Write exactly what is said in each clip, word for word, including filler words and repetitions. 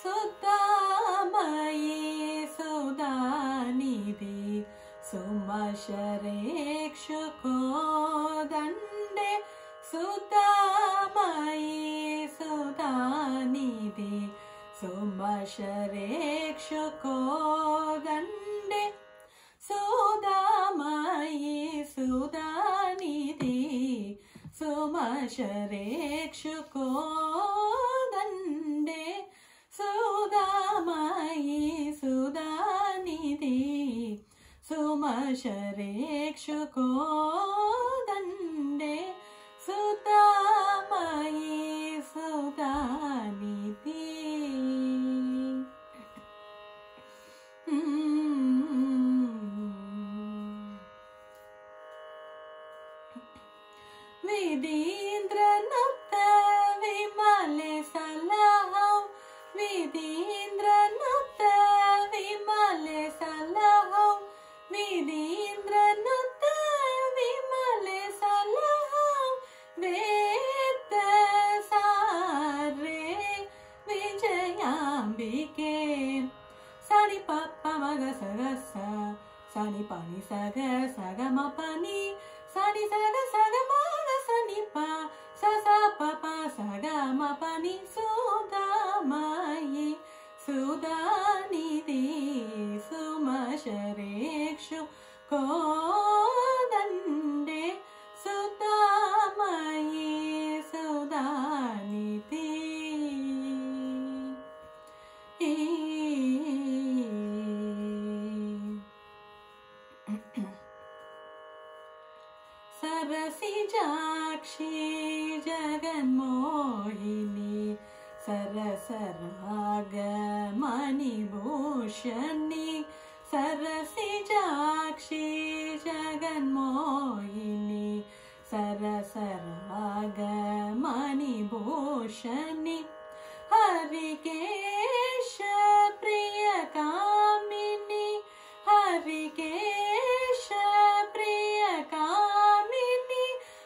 सुधामयी सुधानिधि सुमशरेक्षुकोदण्डे सुधामयी सुधानिधि सुमशरेक्षुकोदण्डे सुधामयी सुधानिधि सुमशरेक्षुकोदण्डे सुधामयी सुधानिधि सुमशरेक्षुकोदण्डे सुधामयी सुधानिधि विधीन्द्रनुत विमले सलहौ विधीन्द्रनुत विमले सलहौ विधीन्द्रनुत विमले सलहौ वेद सारे विजयाम्बिके सानि पप्प मग सग सा सानि पानि सग सग म पानि सानि सग सग मग सानि पा सा सा प प सग म पानि सुधामयी सुधानिधि सुमशरेक्षुकोदण्डे सुधामयी सुधानिधि सरसिजाक्षी जगन्मोहिनी सरसरागमणिभूषणी सरसिजाक्षी जगन्मोहिनी सरसरागमणिभूषणी हरिकेश प्रियकामिनी हरिकेश प्रियकामिनी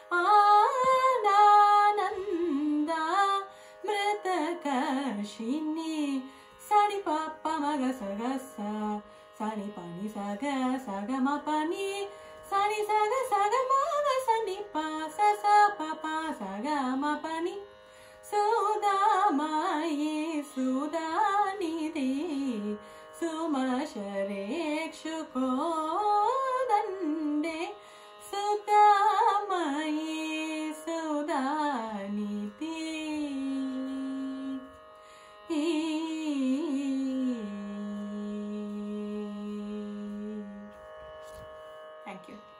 आनन्दा मृतकर्षिणी सानि पप्प मग सग सा सानि पानि सग सग म पानि सानि सग सग मग सानि पा सा सा प प सग म पानि सुधामयी सुधानिधि सुमशरेक्षुकोदण्डे सुधामयी सुधानिधि Thank you.